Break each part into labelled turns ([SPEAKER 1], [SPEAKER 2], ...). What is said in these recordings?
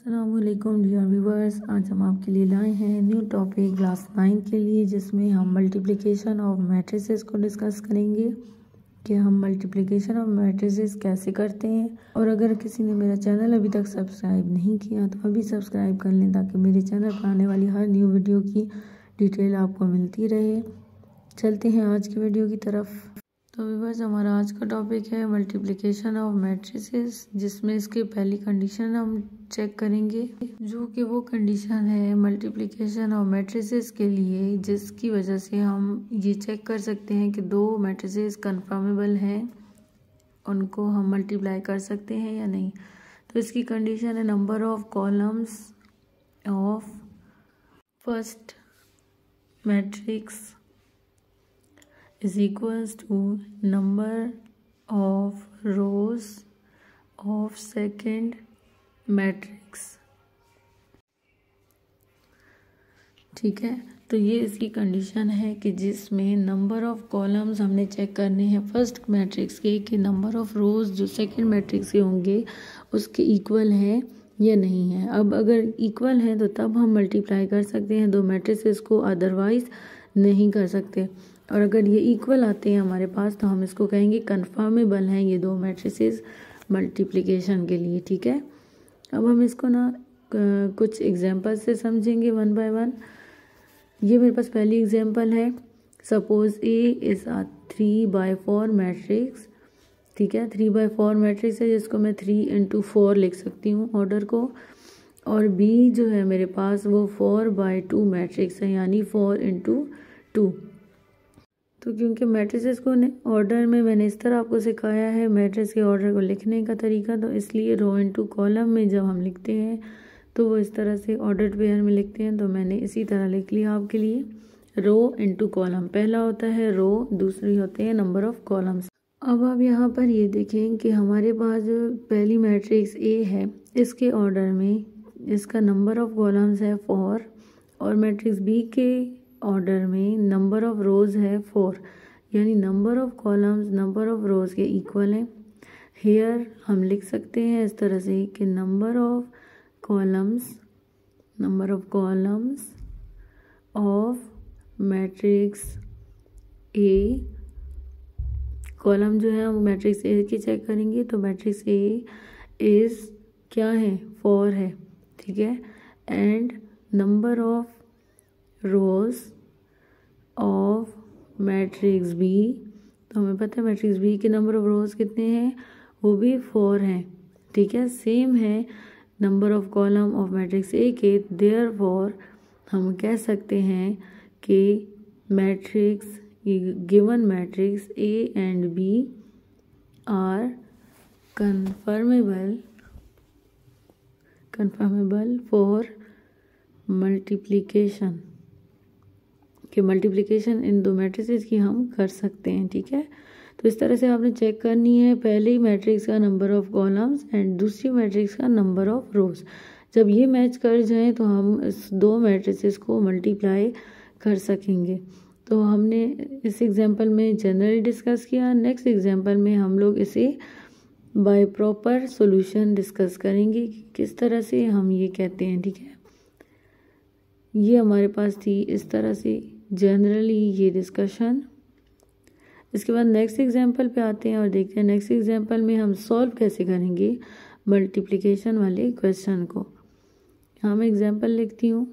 [SPEAKER 1] अस्सलामुअलैकुम dear viewers, आज हम आपके लिए लाए हैं न्यू टॉपिक क्लास 9 के लिए, जिसमें हम मल्टीप्लिकेशन ऑफ मैट्रिसेस को डिस्कस करेंगे कि हम मल्टीप्लिकेशन ऑफ मैट्रिसेस कैसे करते हैं। और अगर किसी ने मेरा चैनल अभी तक सब्सक्राइब नहीं किया तो अभी सब्सक्राइब कर लें ताकि मेरे चैनल पर आने वाली हर न्यू वीडियो की डिटेल आपको मिलती रहे। चलते हैं आज की वीडियो की तरफ। तो व्यूअर्स, हमारा आज का टॉपिक है मल्टीप्लिकेशन ऑफ मैट्रिसेस, जिसमें इसकी पहली कंडीशन हम चेक करेंगे, जो कि वो कंडीशन है मल्टीप्लिकेशन ऑफ मैट्रिसेस के लिए जिसकी वजह से हम ये चेक कर सकते हैं कि दो मैट्रिसेस कन्फर्मेबल हैं, उनको हम मल्टीप्लाई कर सकते हैं या नहीं। तो इसकी कंडीशन है number of columns of first matrix is equals to number of rows of second matrix। ठीक है, तो ये इसकी कंडीशन है कि जिसमें नंबर ऑफ कॉलम्स हमने चेक करने हैं फर्स्ट मैट्रिक्स के कि नंबर ऑफ रोज जो सेकंड मैट्रिक्स के होंगे उसके इक्वल है या नहीं है। अब अगर इक्वल है तो तब हम मल्टीप्लाई कर सकते हैं दो मैट्रिसेस को, अदरवाइज नहीं कर सकते। और अगर ये इक्वल आते हैं हमारे पास तो हम इसको कहेंगे कन्फर्मेबल हैं ये दो मैट्रिसेस मल्टीप्लिकेशन के लिए। ठीक है, अब हम इसको ना कुछ एग्जांपल से समझेंगे वन बाय वन। ये मेरे पास पहली एग्जांपल है, suppose A is a 3/4 matrix. ठीक है, 3/4 मैट्रिक्स है जिसको मैं 3 × 4 लिख सकती हूँ ऑर्डर को। और बी जो है मेरे पास वो 4/2 मैट्रिक्स है, यानी 4 × 2। तो क्योंकि मैट्रिसेस को ऑर्डर में मैंने इस तरह आपको सिखाया है मैट्रिक्स के ऑर्डर को लिखने का तरीका, तो इसलिए रो इनटू कॉलम में जब हम लिखते हैं तो वो इस तरह से ऑर्डर्ड पेयर में लिखते हैं। तो मैंने इसी तरह लिख लिया आपके लिए, रो इनटू कॉलम। पहला होता है रो, दूसरी होते हैं नंबर ऑफ कॉलम्स। अब आप यहाँ पर ये देखें कि हमारे पास जो पहली मैट्रिक्स ए है इसके ऑर्डर में इसका नंबर ऑफ कॉलम्स है 4 और मैट्रिक्स बी के ऑर्डर में नंबर ऑफ रोज़ है 4, यानी number of columns number of rows के इक्वल हैं। हेयर हम लिख सकते हैं इस तरह से कि number of columns of matrix A, column जो है वो मैट्रिक्स ए की चेक करेंगे तो मैट्रिक्स ए इज़ क्या है 4 है। ठीक है, and number of rows of matrix B, तो हमें पता है मैट्रिक्स बी के नंबर ऑफ रोज कितने हैं, वो भी 4 हैं। ठीक है, सेम है number of column of matrix A के। देयरफॉर हम कह सकते हैं कि matrix given matrix A and B are conformable for multiplication, कि मल्टीप्लिकेशन इन दो मैट्रिसेस की हम कर सकते हैं। ठीक है, तो इस तरह से आपने चेक करनी है पहली मैट्रिक्स का नंबर ऑफ कॉलम्स एंड दूसरी मैट्रिक्स का नंबर ऑफ रोज। जब ये मैच कर जाएं तो हम इस दो मैट्रिसेस को मल्टीप्लाई कर सकेंगे। तो हमने इस एग्जांपल में जनरली डिस्कस किया, नेक्स्ट एग्जांपल में हम लोग इसे बाय प्रॉपर सॉल्यूशन डिस्कस करेंगे कि किस तरह से हम ये कहते हैं। ठीक है, ये हमारे पास थी इस तरह से जनरली ये डिस्कशन। इसके बाद नेक्स्ट एग्जांपल पे आते हैं और देखते हैं नेक्स्ट एग्जांपल में हम सॉल्व कैसे करेंगे मल्टीप्लिकेशन वाले क्वेश्चन को। यहाँ मैं एग्जांपल लिखती हूँ।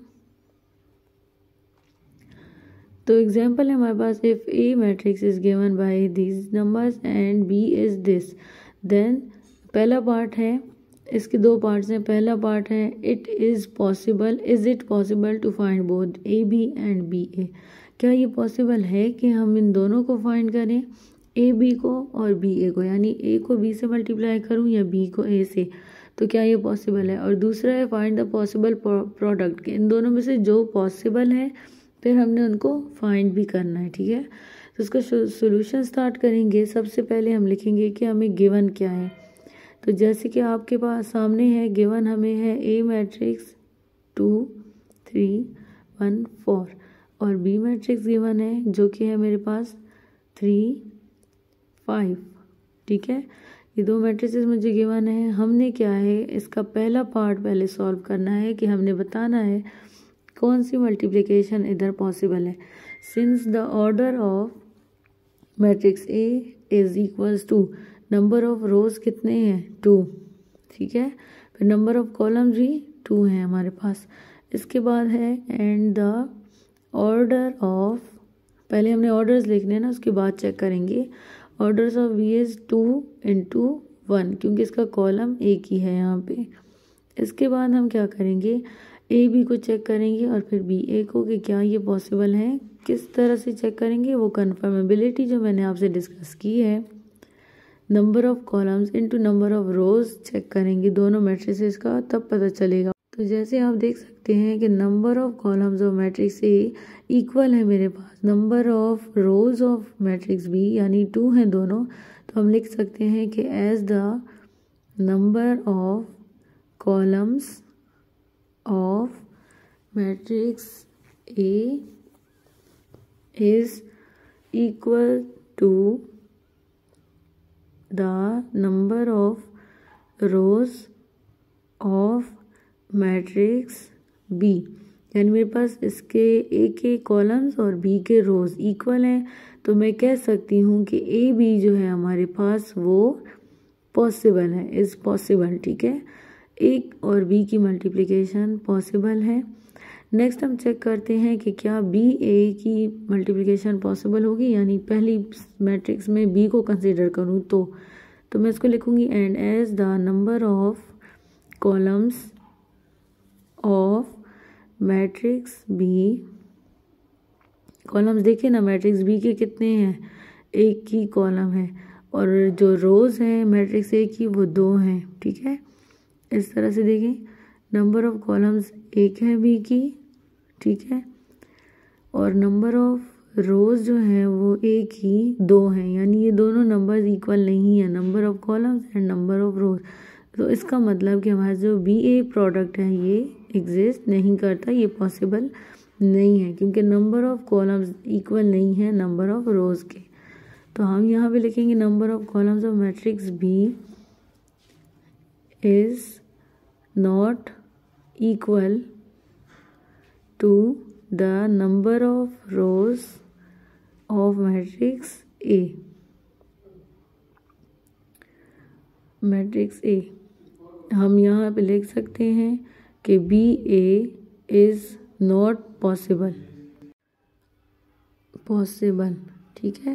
[SPEAKER 1] तो एग्जांपल है हमारे पास, if A matrix is given by these numbers and B is this, then पहला पार्ट है, इसके दो पार्ट्स हैं। पहला पार्ट है is it possible to find both A B and B A, क्या ये पॉसिबल है कि हम इन दोनों को फाइंड करें, ए बी को और बी ए को, यानी ए को बी से मल्टीप्लाई करूं या बी को ए से, तो क्या ये पॉसिबल है। और दूसरा है फाइंड द पॉसिबल प्रोडक्ट, इन दोनों में से जो पॉसिबल है फिर हमने उनको फाइंड भी करना है। ठीक है, तो इसका सोल्यूशन स्टार्ट करेंगे। सबसे पहले हम लिखेंगे कि हमें गिवन क्या है। तो जैसे कि आपके पास सामने है गिवन हमें है ए मैट्रिक्स 2 3 1 4 और बी मैट्रिक्स गिवन है जो कि है मेरे पास 3 5। ठीक है, ये दो मैट्रिसेस मुझे गिवन है। हमने क्या है, इसका पहला पार्ट पहले सॉल्व करना है कि हमने बताना है कौन सी मल्टीप्लिकेशन इधर पॉसिबल है। Since the order of matrix A is equals to number of rows कितने हैं 2, ठीक है, फिर नंबर ऑफ कॉलम्स भी 2 हैं हमारे पास। इसके बाद है एंड द ऑर्डर ऑफ, पहले हमने ऑर्डर्स लिखने हैं ना, उसके बाद चेक करेंगे। Orders of B is 2 into 1 क्योंकि इसका कॉलम एक ही है यहाँ पे। इसके बाद हम क्या करेंगे, ए बी को चेक करेंगे और फिर बी ए को कि क्या ये पॉसिबल है। किस तरह से चेक करेंगे, वो कन्फर्मेबिलिटी जो मैंने आपसे डिस्कस की है, number of columns into number of rows check करेंगे दोनों मैट्रिसेस का, तब पता चलेगा। तो जैसे आप देख सकते हैं कि number of columns of matrix A equal है मेरे पास number of rows of matrix B, यानी 2 हैं दोनों। तो हम लिख सकते हैं कि as the number of columns of matrix A is equal to the number of rows of matrix B, यानी मेरे पास इसके ए के कॉलम्स और बी के रोज इक्वल हैं। तो मैं कह सकती हूँ कि ए बी जो है हमारे पास वो पॉसिबल है, इज़ पॉसिबल, ठीक है, ए और बी की मल्टीप्लिकेशन पॉसिबल है। नेक्स्ट हम चेक करते हैं कि क्या बी ए की मल्टीप्लिकेशन पॉसिबल होगी, यानी पहली मैट्रिक्स में बी को कंसिडर करूँ तो मैं इसको लिखूँगी and as the number of columns of matrix B, columns देखिए ना मैट्रिक्स बी के कितने हैं, एक ही कॉलम है, और जो रोज हैं मैट्रिक्स ए की वो 2 हैं, ठीक है। इस तरह से देखें, नंबर ऑफ कॉलम्स एक है बी की, ठीक है, और नंबर ऑफ रोज जो है वो एक ही 2 हैं, यानी ये दोनों नंबर्स इक्वल नहीं है, number of columns and number of rows. तो इसका मतलब कि हमारा जो बी ए प्रोडक्ट है ये एग्जिस्ट नहीं करता, ये पॉसिबल नहीं है क्योंकि नंबर ऑफ कॉलम्स इक्वल नहीं है नंबर ऑफ रोज के। तो हम यहाँ पे लिखेंगे number of columns of matrix B is not equal to the number of rows of matrix A, matrix A. हम यहाँ पे लिख सकते हैं कि B A is not possible, ठीक है।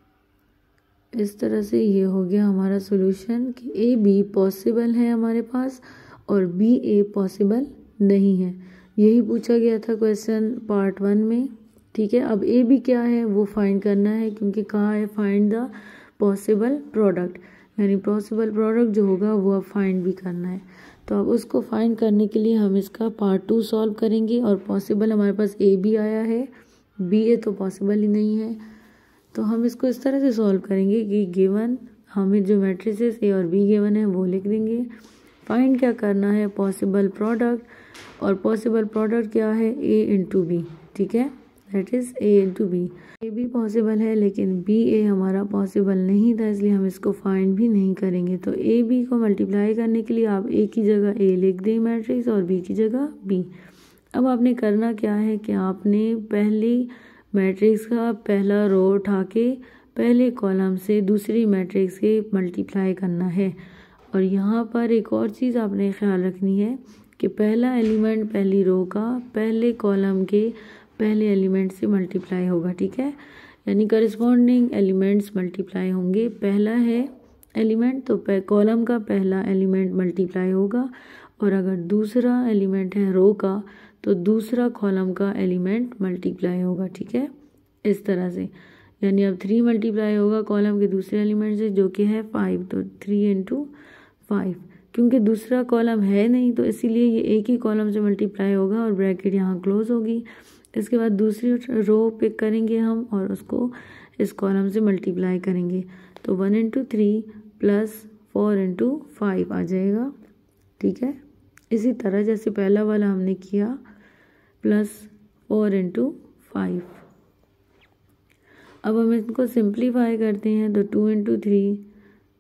[SPEAKER 1] इस तरह से ये हो गया हमारा सॉल्यूशन कि ए बी पॉसिबल है हमारे पास और बी ए पॉसिबल नहीं है। यही पूछा गया था क्वेश्चन पार्ट 1 में, ठीक है। अब ए बी क्या है वो फाइंड करना है क्योंकि कहा है फाइंड द पॉसिबल प्रोडक्ट, यानी पॉसिबल प्रोडक्ट जो होगा वो अब फाइंड भी करना है। तो अब उसको फाइंड करने के लिए हम इसका पार्ट 2 सॉल्व करेंगे और पॉसिबल हमारे पास ए बी आया है, बी ए तो पॉसिबल ही नहीं है। तो हम इसको इस तरह से सॉल्व करेंगे कि गिवन हमें जो मैट्रिसेस ए और बी गिवन है वो लिख देंगे, फाइंड क्या करना है पॉसिबल प्रोडक्ट, और पॉसिबल प्रोडक्ट क्या है ए इंटू बी, ठीक है, that is A into B. A भी पॉसिबल है लेकिन बी ए हमारा पॉसिबल नहीं था, इसलिए हम इसको फाइंड भी नहीं करेंगे। तो ए बी को मल्टीप्लाई करने के लिए आप ए की जगह ए लिख दें मैट्रिक्स और बी की जगह बी। अब आपने करना क्या है कि आपने पहली मैट्रिक्स का पहला रो उठा के पहले कॉलम से दूसरी मैट्रिक्स के मल्टीप्लाई करना है। और यहाँ पर एक और चीज़ आपने ख्याल रखनी है कि पहला एलिमेंट पहली रो का पहले कॉलम के पहले एलिमेंट से मल्टीप्लाई होगा, ठीक है, यानी करस्पॉन्डिंग एलिमेंट्स मल्टीप्लाई होंगे। पहला है एलिमेंट तो कॉलम का पहला एलिमेंट मल्टीप्लाई होगा, और अगर दूसरा एलिमेंट है रो का तो दूसरा कॉलम का एलिमेंट मल्टीप्लाई होगा, ठीक है, इस तरह से। यानी अब 3 मल्टीप्लाई होगा कॉलम के दूसरे एलिमेंट से जो कि है 5, तो 3 इंटू 5, क्योंकि दूसरा कॉलम है नहीं तो इसीलिए ये एक ही कॉलम से मल्टीप्लाई होगा और ब्रैकेट यहाँ क्लोज होगी। इसके बाद दूसरी रो पिक करेंगे हम और उसको इस कॉलम से मल्टीप्लाई करेंगे, तो 1 इंटू 3 प्लस 4 इंटू 5 आ जाएगा, ठीक है। इसी तरह जैसे पहला वाला हमने किया प्लस 4 इंटू 5। अब हम इसको सिंप्लीफाई करते हैं तो 2 इंटू 3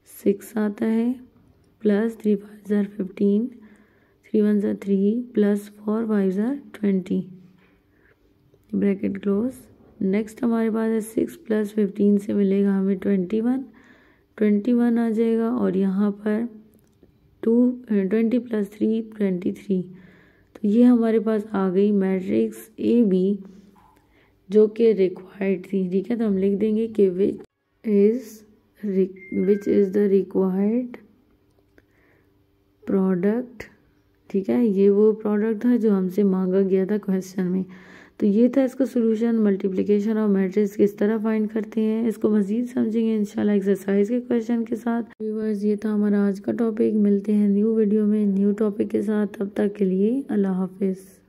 [SPEAKER 1] 6 आता है, प्लस 3 5 ज़ार 15, 3 1 ज़ार 3, प्लस 4 5 ज़ार 20, ब्रैकेट क्लोज। नेक्स्ट हमारे पास है 6 प्लस 15 से मिलेगा हमें 21 आ जाएगा, और यहाँ पर 20 प्लस 3 23। तो ये हमारे पास आ गई मैट्रिक्स ए बी जो कि रिक्वायर्ड थी। ठीक है, तो हम लिख देंगे कि which is the required product. ठीक है, ये वो प्रोडक्ट था जो हमसे मांगा गया था क्वेश्चन में। तो ये था इसका सोल्यूशन। मल्टीप्लिकेशन ऑफ मैट्रिक्स किस तरह फाइंड करते हैं, इसको मज़ीद समझेंगे इंशाल्लाह एक्सरसाइज के क्वेश्चन के साथ। व्यूअर्स, ये था हमारा आज का टॉपिक। मिलते हैं न्यू वीडियो में न्यू टॉपिक के साथ। तब तक के लिए अल्लाह हाफिज़।